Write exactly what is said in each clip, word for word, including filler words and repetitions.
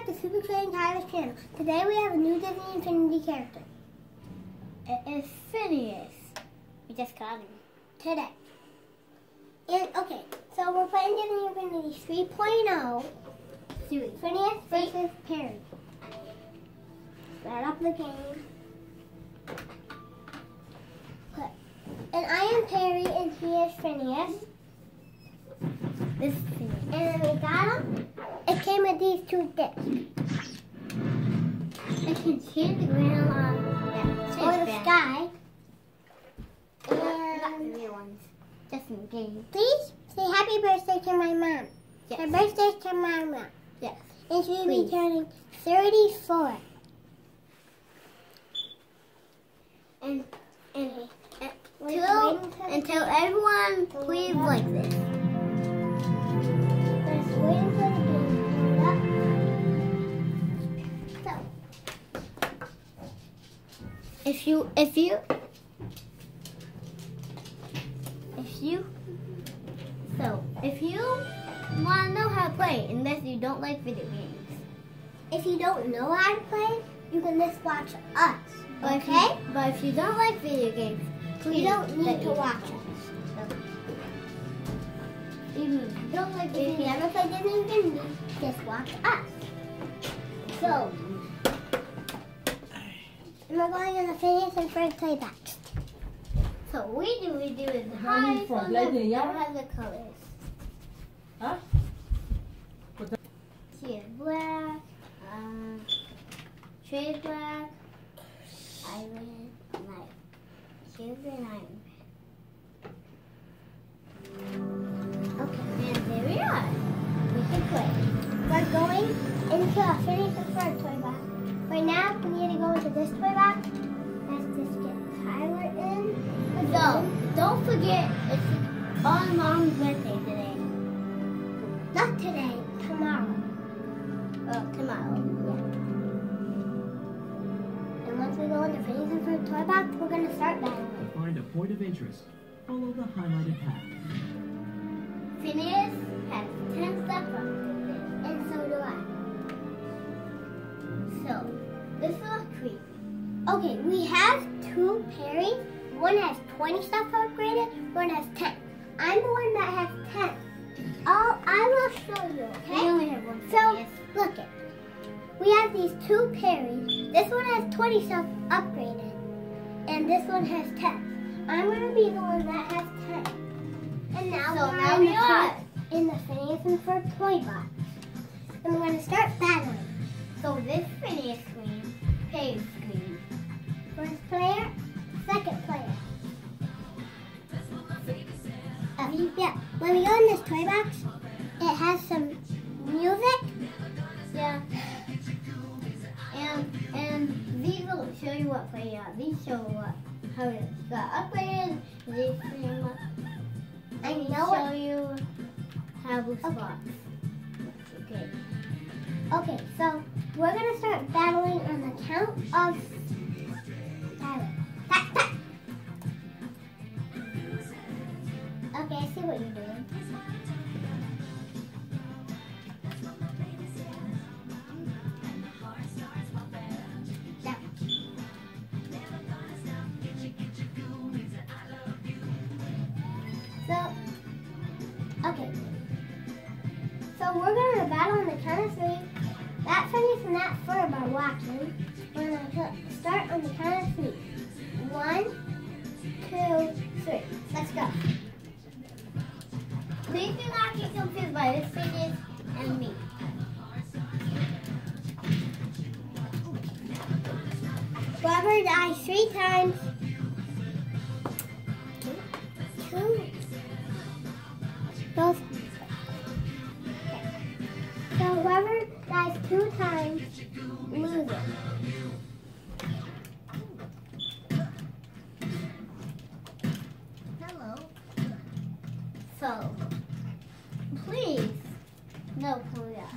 back to Super Training Tyler's channel. Today we have a new Disney Infinity character. It is Phineas. We just got him. Today. And, okay, so we're playing Disney Infinity three point oh. Phineas versus Perry. Start up the game. Put, and I am Perry and he is Phineas. This is Phineas. And we got him. It came with these two discs. It can change the ground on Or the sky. Not And the real ones. Just in game. please say happy birthday to my mom. Yes. Her birthday's tomorrow. Yes. And she'll be Please. turning thirty-four. And and, and Wait, tell, wait until- and tell everyone please like this. Let's wait until the game comes up. So, If you if you if you so if you want to know how to play, unless you don't like video games. if you don't know how to play, you can just watch us. But if Okay? you, but if you don't like video games, please You don't need let to me- watch us. Even if you don't like If video you games, never played Disney Infinity, just watch us. So, and we're going on the Phineas and Ferb playback. so we do we do is Honey, hide for from letting the, you out? have the colors. Huh? She is black. Um, Trey is black. Iron Knight. She's an Iron Okay. Man. And there we are. We can play. We're going into a Phineas and Ferb toy box. Right now, we need to go into this toy box. Let's just get Tyler in. So don't forget it's on Mom's birthday today. Not today, tomorrow. Oh, tomorrow. And once we go into Phineas and Ferb toy box, we're going to start battling. To find a point of interest, follow the highlighted path. Phineas has ten steps up. And so do I. So this is creepy. Okay, we have two Perrys. One has twenty stuff upgraded, one has ten. I'm the one that has ten. Oh, I will show you, We okay? only have one So, Phineas. look it. We have these two Perrys. This one has twenty stuff upgraded, and this one has ten. I'm going to be the one that has ten. And now So we're now in we the are. in the Phineas and Ferb toy box. And we're going to start battling. So this Phineas screen, Perry screen. First player, second player. Uh, yeah, when we go in this toy box, it has some music. Yeah. And and these will show you what play are. These show what how it got upgraded. These show what I these know show it. you how blue Okay. spots. Okay. Okay, so we're gonna start battling on the count of Tyler. Ta- ta- Okay, I see what you're doing. Yeah. So, okay. So we're gonna battle on the count of three. That Phineas and that Ferb are watching. We're gonna hit- start on the count of three. One, two, three. Let's go. Please do not get confused by this Phineas and me. Whoever dies three times. Two. Both. Okay. So whoever dies two times loses. Hello. So, please, no, Korea.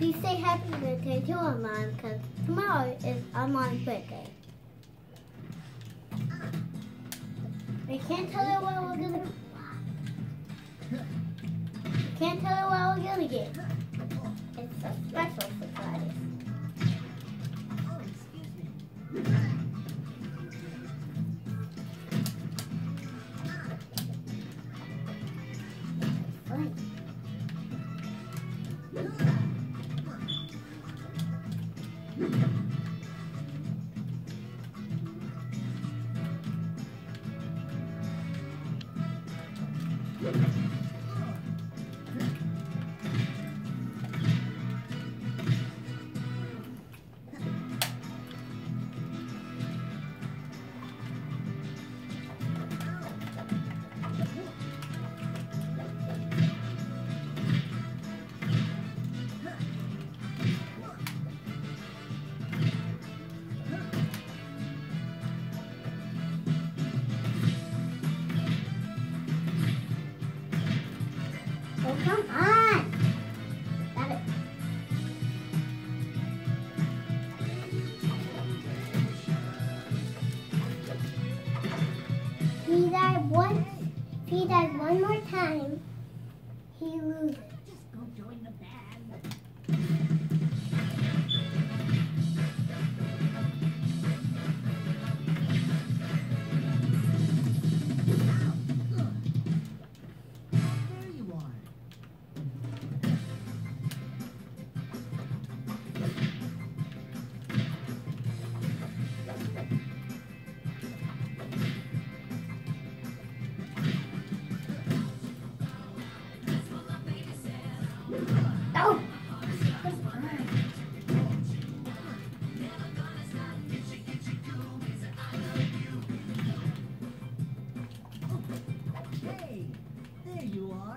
Please say happy birthday to Armand because tomorrow is Armand's birthday. We can't tell her what we're gonna. We can't tell her what we're gonna get. It's a special surprise. Fun. Oh, come on! Got it. If he dies once, if he dies one more time, he loses. Just go join the band. There you are. Oh! Hey, there you are.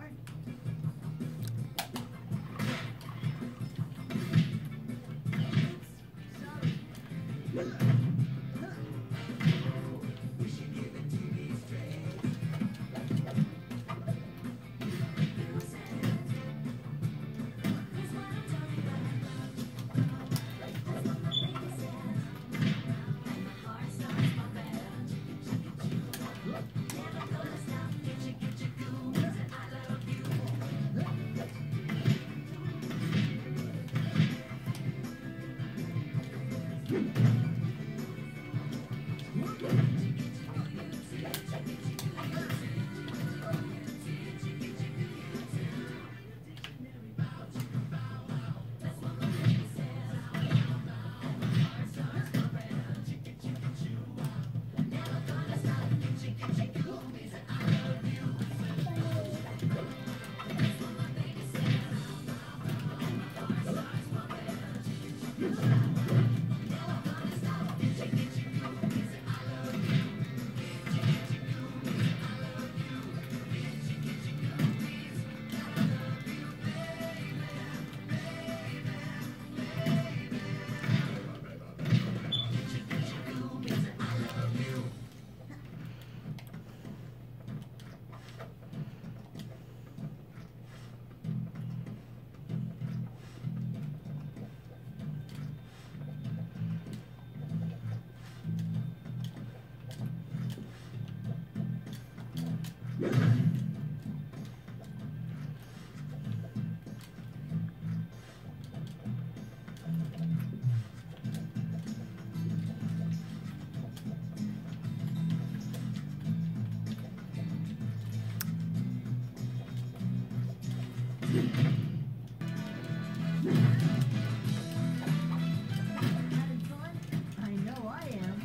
Having fun? I know I am.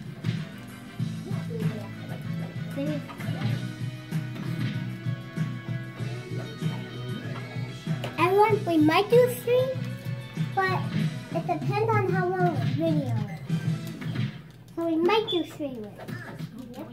Everyone, we might do a stream, but it depends on how long the video is. So we might do stream it. Yep.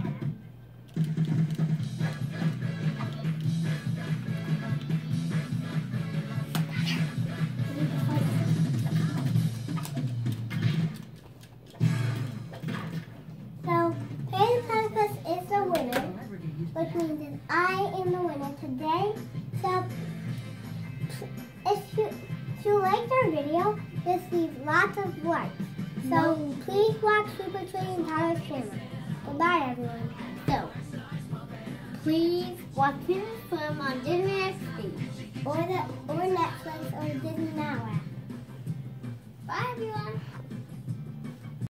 So, Panda Platypus is the winner, which means that I am the winner today. So, if you, if you like our video, just leave lots of likes. So No. please watch Super Tree and Tyler's channel. Goodbye, everyone. So, please watch this film on Disney X D. Or the or Netflix or Disney Now app. Bye, everyone.